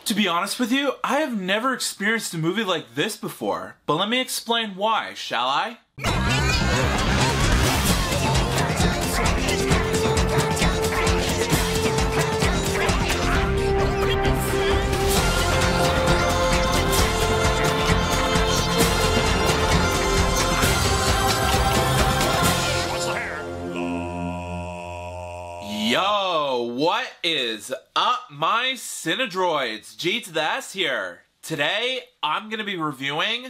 To be honest with you, I have never experienced a movie like this before, but let me explain why, shall I? Yo, what is up, my Cinedroids? G to the S here. Today, I'm gonna be reviewing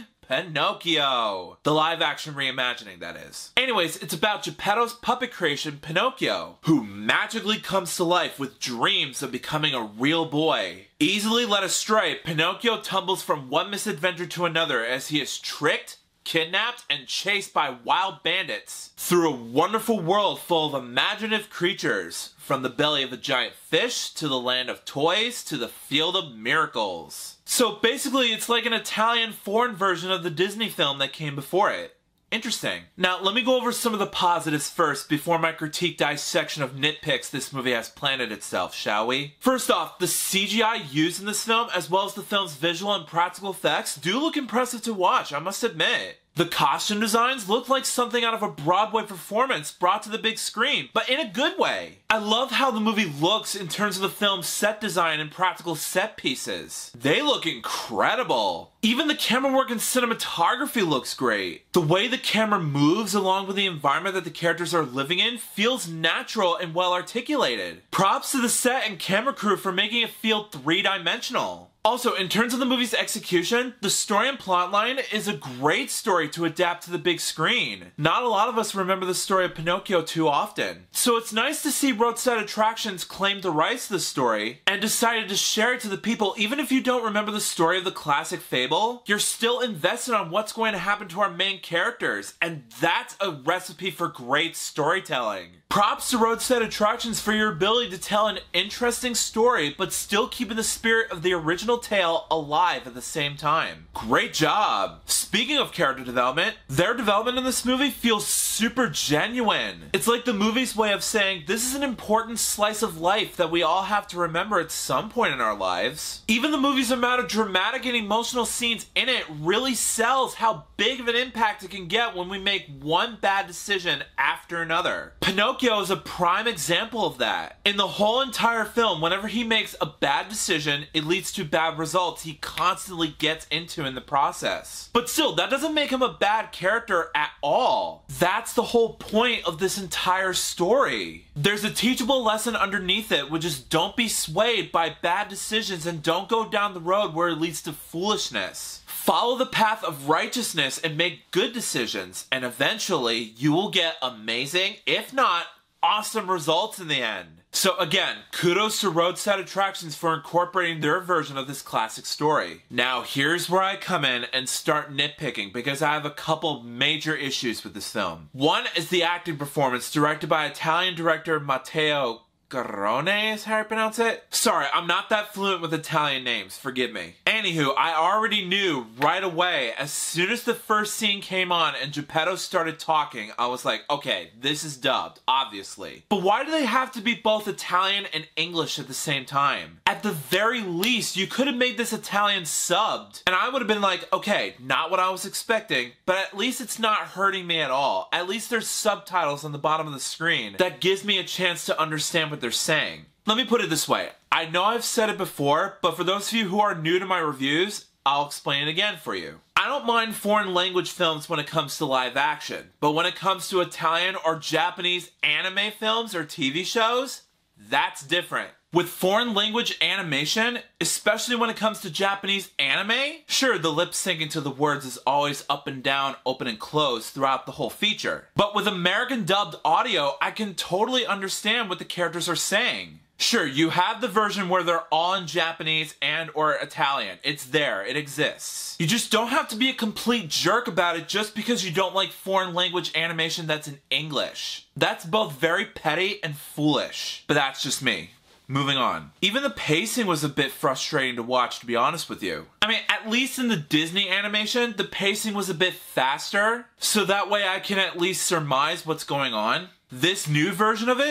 Pinocchio. The live-action reimagining, that is. Anyways, it's about Geppetto's puppet creation, Pinocchio, who magically comes to life with dreams of becoming a real boy. Easily led astray, Pinocchio tumbles from one misadventure to another as he is tricked, kidnapped, and chased by wild bandits through a wonderful world full of imaginative creatures, from the belly of a giant fish, to the land of toys, to the field of miracles. So basically, it's like an Italian foreign version of the Disney film that came before it. Interesting. Now, let me go over some of the positives first before my critique dissection of nitpicks this movie has planted itself, shall we? First off, the CGI used in this film, as well as the film's visual and practical effects, do look impressive to watch, I must admit. The costume designs look like something out of a Broadway performance brought to the big screen, but in a good way. I love how the movie looks in terms of the film's set design and practical set pieces. They look incredible. Even the camera work and cinematography looks great. The way the camera moves along with the environment that the characters are living in feels natural and well articulated. Props to the set and camera crew for making it feel three-dimensional. Also, in terms of the movie's execution, the story and plotline is a great story to adapt to the big screen. Not a lot of us remember the story of Pinocchio too often. So it's nice to see Roadside Attractions claim the rights to the story and decided to share it to the people. Even if you don't remember the story of the classic fable, you're still invested on what's going to happen to our main characters, and that's a recipe for great storytelling. Props to Roadside Attractions for your ability to tell an interesting story, but still keeping the spirit of the original tale alive at the same time. Great job! Speaking of character development, their development in this movie feels super genuine. It's like the movie's way of saying, this is an important slice of life that we all have to remember at some point in our lives. Even the movie's amount of dramatic and emotional scenes in it really sells how big of an impact it can get when we make one bad decision after another. Pinocchio is a prime example of that. In the whole entire film, whenever he makes a bad decision, it leads to bad results he constantly gets into in the process. But still, that doesn't make him a bad character at all. That's the whole point of this entire story. There's a teachable lesson underneath it, which is don't be swayed by bad decisions and don't go down the road where it leads to foolishness. Follow the path of righteousness and make good decisions, and eventually you will get amazing, if not awesome, results in the end. So again, kudos to Roadside Attractions for incorporating their version of this classic story. Now here's where I come in and start nitpicking because I have a couple major issues with this film. One is the acting performance directed by Italian director Matteo Garrone is how I pronounce it? Sorry, I'm not that fluent with Italian names, forgive me. Anywho, I already knew right away, as soon as the first scene came on and Geppetto started talking, I was like, okay, this is dubbed, obviously. But why do they have to be both Italian and English at the same time? At the very least, you could have made this Italian subbed, and I would have been like, okay, not what I was expecting, but at least it's not hurting me at all. At least there's subtitles on the bottom of the screen that gives me a chance to understand what they're saying. Let me put it this way. I know I've said it before, but for those of you who are new to my reviews, I'll explain it again for you. I don't mind foreign language films when it comes to live action, but when it comes to Italian or Japanese anime films or TV shows, that's different. With foreign language animation, especially when it comes to Japanese anime, sure, the lip syncing to the words is always up and down, open and closed throughout the whole feature. But with American dubbed audio, I can totally understand what the characters are saying. Sure, you have the version where they're all in Japanese and or Italian. It's there, it exists. You just don't have to be a complete jerk about it just because you don't like foreign language animation that's in English. That's both very petty and foolish. But that's just me. Moving on. Even the pacing was a bit frustrating to watch, to be honest with you. I mean, at least in the Disney animation, the pacing was a bit faster, so that way I can at least surmise what's going on. This new version of it,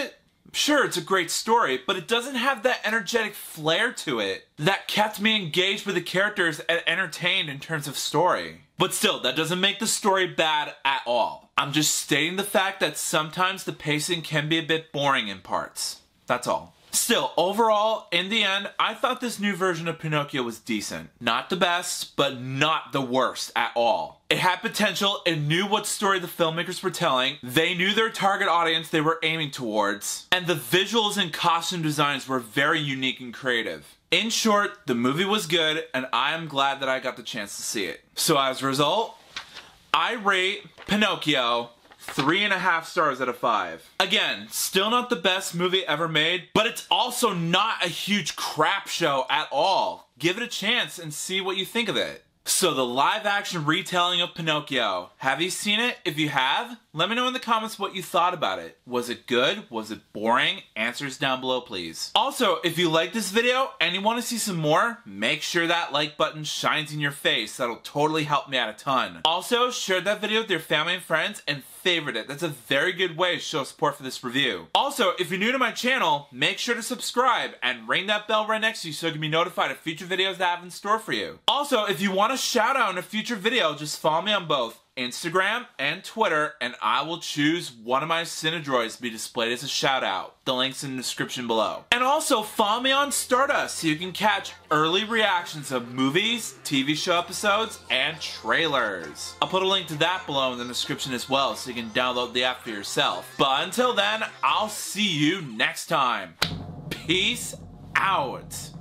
Sure, it's a great story, but it doesn't have that energetic flair to it that kept me engaged with the characters and entertained in terms of story. But still, that doesn't make the story bad at all. I'm just stating the fact that sometimes the pacing can be a bit boring in parts. That's all. Still, overall, in the end, I thought this new version of Pinocchio was decent. Not the best, but not the worst at all. It had potential, it knew what story the filmmakers were telling, they knew their target audience they were aiming towards, and the visuals and costume designs were very unique and creative. In short, the movie was good, and I am glad that I got the chance to see it. So as a result, I rate Pinocchio 3.5 stars out of 5. Again, still not the best movie ever made, but it's also not a huge crap show at all. Give it a chance and see what you think of it. So the live action retelling of Pinocchio. Have you seen it? If you have, let me know in the comments what you thought about it. Was it good? Was it boring? Answers down below, please. Also, if you like this video and you want to see some more, make sure that like button shines in your face. That'll totally help me out a ton. Also, share that video with your family and friends and favorite it. That's a very good way to show support for this review. Also, if you're new to my channel, make sure to subscribe and ring that bell right next to you so you can be notified of future videos that I have in store for you. Also, if you want a shout out in a future video, just follow me on both Instagram and Twitter, and I will choose one of my Cinedroids to be displayed as a shout out. The link's in the description below. And also follow me on Stardust so you can catch early reactions of movies, TV show episodes, and trailers. I'll put a link to that below in the description as well so you can download the app for yourself. But until then, I'll see you next time. Peace out.